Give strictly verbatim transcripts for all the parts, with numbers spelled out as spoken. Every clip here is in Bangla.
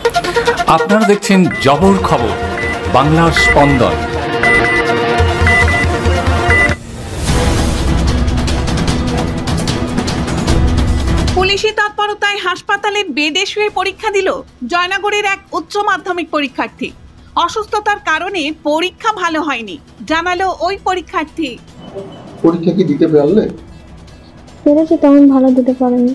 আপনারা দেখছেন জবর খবর, বাংলার স্পন্দন। পুলিশি তৎপরতায় হাসপাতালের বেডে শুয়ে পরীক্ষা দিল জয়নগরের এক উচ্চ মাধ্যমিক পরীক্ষার্থী। অসুস্থতার কারণে পরীক্ষা ভালো হয়নি, জানালো ওই পরীক্ষার্থী। পরীক্ষা কি দিতে পারলে? পেরেছি, তেমন ভালো দিতে পারিনি।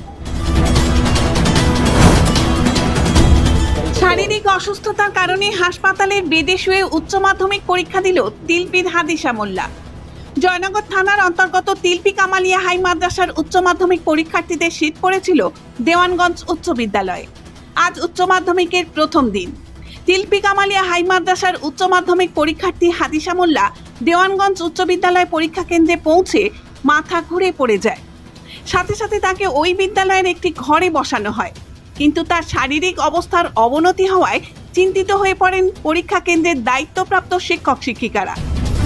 শারীরিক অসুস্থতার কারণে হাসপাতালের বেডে শুয়ে উচ্চ মাধ্যমিক পরীক্ষা দিল তিলপির হাদিসা মোল্লা। জয়নগর থানার অন্তর্গত তিলপি কামালিয়া হাই মাদ্রাসার উচ্চ মাধ্যমিক পরীক্ষার্থীদের শীত পড়েছিল দেওয়ানগঞ্জ উচ্চ বিদ্যালয়ে। আজ উচ্চ মাধ্যমিকের প্রথম দিন। তিলপি কামালিয়া হাই মাদ্রাসার উচ্চ মাধ্যমিক পরীক্ষার্থী হাদিসা মোল্লা দেওয়ানগঞ্জ উচ্চ বিদ্যালয় পরীক্ষা কেন্দ্রে পৌঁছে মাথা ঘুরে পড়ে যায়। সাথে সাথে তাকে ওই বিদ্যালয়ের একটি ঘরে বসানো হয়, কিন্তু তার শারীরিক অবস্থার অবনতি হওয়ায় চিন্তিত হয়ে পড়েন পরীক্ষা কেন্দ্রের দায়িত্বপ্রাপ্ত শিক্ষক শিক্ষিকারা।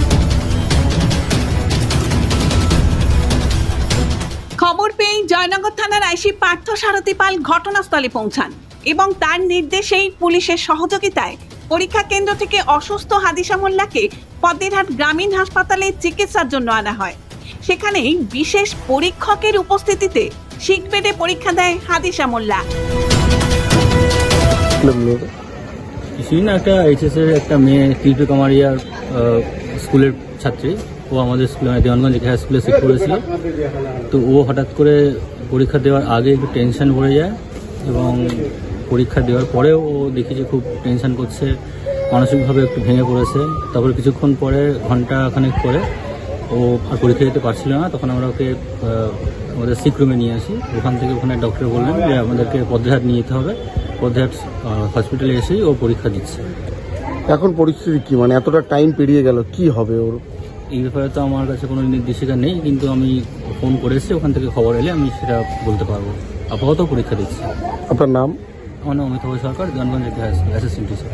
খবর পেয়ে জয়নগর থানার আইসি পার্থ সারথী পাল ঘটনাস্থলে পৌঁছান এবং তার নির্দেশেই পুলিশের সহযোগিতায় পরীক্ষা কেন্দ্র থেকে অসুস্থ হাদিসা মোল্লাকে পদ্মেরহাট গ্রামীণ হাসপাতালে চিকিৎসার জন্য আনা হয়। সেখানেই বিশেষ পরীক্ষকের উপস্থিতিতে শিক বেডে পরীক্ষা দেয় হাদিসা মোল্লা। একটা এইচএস এর একটা মেয়ে তিলপি কামালিয়া স্কুলের ছাত্রী, ও আমাদের স্কুলে দেওয়ানগঞ্জ হাই স্কুলে শিফট করেছিল। তো ও হঠাৎ করে পরীক্ষা দেওয়ার আগে একটু টেনশন পড়ে যায় এবং পরীক্ষা দেওয়ার পরেও ও দেখি যে খুব টেনশন করছে, মানসিকভাবে একটু ভেঙে পড়েছে। তারপরে কিছুক্ষণ পরে ঘন্টা খানেক পরে ও আর পরীক্ষা দিতে পারছিল না, তখন আমরা ওকে আমাদের সিক রুমে নিয়ে আসি। ওখান থেকে ওখানে ডক্টর বললেন যে আমাদেরকে পদ্মেরহাট নিয়ে যেতে হবে। পদ্মেরহাট হসপিটালে এসেই ও পরীক্ষা দিচ্ছে। এখন পরিস্থিতি কি, মানে এতটা টাইম পেরিয়ে গেল, কি হবে ওর? এই ব্যাপারে তো আমার কাছে কোনো নির্দেশিকা নেই, কিন্তু আমি ফোন করেছি, ওখান থেকে খবর এলে আমি সেটা বলতে পারবো। আপাতত পরীক্ষা দিচ্ছি। আপনার নাম? আমার নাম Amitabh Sarkar, Dewanganj assistant teacher.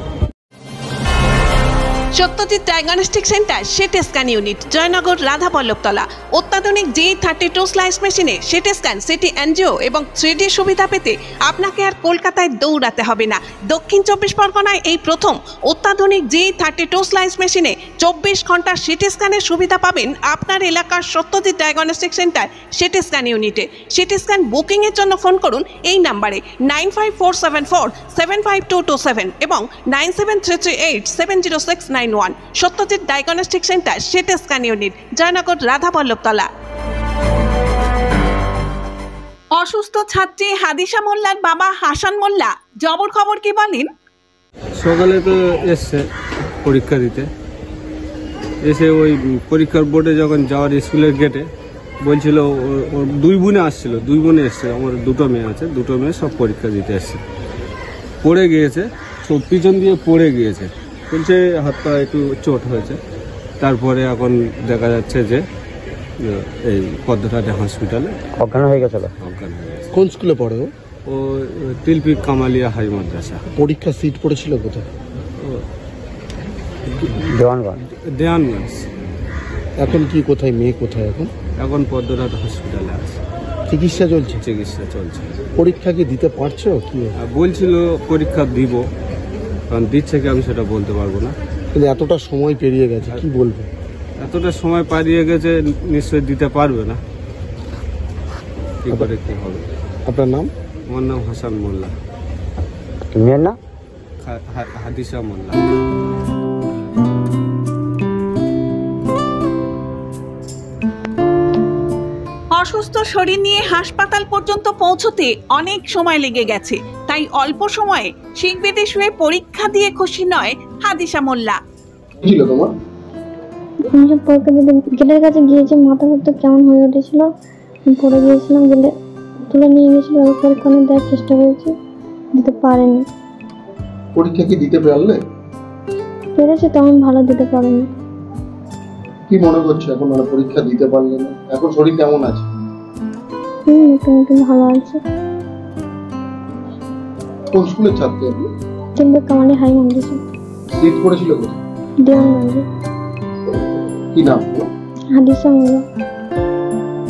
Satyajit diagnostic centre CT scan unit, Joynagar Radhaballavtala. অত্যাধুনিক জি থার্টি টু স্লাইস মেশিনে সিটি স্ক্যান, সিটি এনজিও এবং থ্রি ডি সুবিধা পেতে আপনাকে আর কলকাতায় দৌড়াতে হবে না। দক্ষিণ চব্বিশ পরগনায় এই প্রথম অত্যাধুনিক জি থার্টি টু স্লাইস মেশিনে চব্বিশ ঘন্টার সিটি স্ক্যানের সুবিধা পাবেন আপনার এলাকার Satyajit diagnostic centre CT scan ইউনিটে। সিটি স্ক্যান বুকিংয়ের জন্য ফোন করুন এই নাম্বারে nine five four seven four seven five two two seven এবং nine seven three three eight seven zero six nine one. Satyajit diagnostic centre CT scan unit, Joynagar Radhaballavtala. অসুস্থ ছাত্রী হাদিসা মোল্লার বাবা হাসান মোল্লা জবর খবর কি বলেন? সকালে তো এসছে পরীক্ষা দিতে, এসে ওই পরীক্ষার বোর্ডে যখন যাওয়ার স্কুলের গেটে বলছিল ওর দুই বোনে আসছিল, দুই বোনে এসছে, আমার দুটো মেয়ে আছে, দুটো মেয়ে সব পরীক্ষা দিতে এসছে। পড়ে গিয়েছে, সব পিছন দিয়ে পড়ে গিয়েছে, বলছে হাত পা একটু চোট হয়েছে। তারপরে এখন দেখা যাচ্ছে যে এই পদ্মঘাট হসপিটালে অজ্ঞান হয়ে গেছিল। অজ্ঞান হয়ে গেছে। কোন স্কুলে পড়ে ও? ও তিলপি কামালিয়া হাই মাদ্রাসা। পরীক্ষা সিট পড়েছিল কোথায়? দেওয়ানগঞ্জ। দেওয়ানগঞ্জ। এখন কি কোথায়, মেয়ে কোথায় এখন? এখন পদ্মঘাট হসপিটালে আছে, চিকিৎসা চলছে। চিকিৎসা চলছে। পরীক্ষা কি দিতে পারছো? কি বলছিল পরীক্ষা দিব, কারণ দিচ্ছে কি আমি সেটা বলতে পারবো না। কিন্তু এতটা সময় পেরিয়ে গেছে, কি বলবো? এতটা সময় পেরিয়ে গেছে, নিশ্চয়ই দিতে পারবে না, কি করে কি হবে। আপনার নাম? আমার নাম হাসান মোল্লা। মেয়ের নাম হাদিসা মোল্লা। অসুস্থ শরীর নিয়ে হাসপাতাল পর্যন্ত পৌঁছতে অনেক সময় লেগে গেছে, তাই অল্প সময়ে শিক বেডে শুয়ে পরীক্ষা দিয়ে খুশি নয় হাদিসা মোল্লা। গেলের কাছে গিয়েছি, মাথা ঘুরতে কেমন হয়ে উঠেছিল, পড়ে গিয়েছিলাম, গেলে তুলে নিয়ে গেছিল, পরীক্ষা দেওয়ার চেষ্টা করেছি, দিতে পারেনি। পরীক্ষা কি দিতে পারলে? পেরেছি, তেমন ভালো দিতে পারিনি। কি মনে করছো এখন, মানে পরীক্ষা দিতে পারলে না? এখন শরীর কেমন আছে? হুম, মোটামুটি ভালো আছে। কোন স্কুলের ছাত্রী আপনি? তিলপি কামালিয়া হাই মাদ্রাসা। সিট পড়েছিল কোথায়? দেওয়ানগঞ্জে। কি নাম? Hadisa Molla.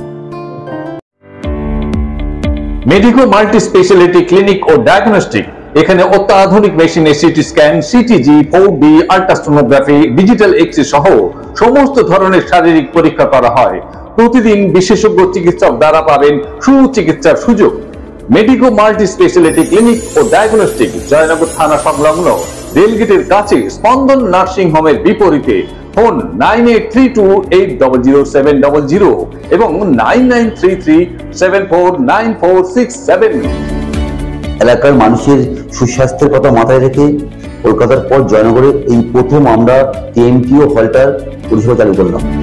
Medico multi speciality clinic ও ডায়াগনস্টিক এখানে অত্যাধুনিক মেশিনে CT scan, CTG, four D, ultrasonography, digital X-ray সহ সমস্ত ধরনের শারীরিক পরীক্ষা করা হয়। প্রতিদিন বিশেষজ্ঞ চিকিৎসক দ্বারা পাবেন সুচিকিৎসার সুযোগ। মেডিকো মাল্টি স্পেশালিটি ক্লিনিক ও ডায়াগনস্টিক জয়নগর থানা সংলগ্ন রেলগেটের কাছে স্পন্দন নার্সিং হোমের বিপরীতে। Phone nine eight three two eight zero zero seven zero zero এবং nine nine three three seven four nine four six seven. এলাকার মানুষের সুস্বাস্থ্যের কথা মাথায় রেখে কলকাতার পর জয়নগরে এই প্রথম আমরা টিএমটিও হলটার পরিষেবা চালু করলাম।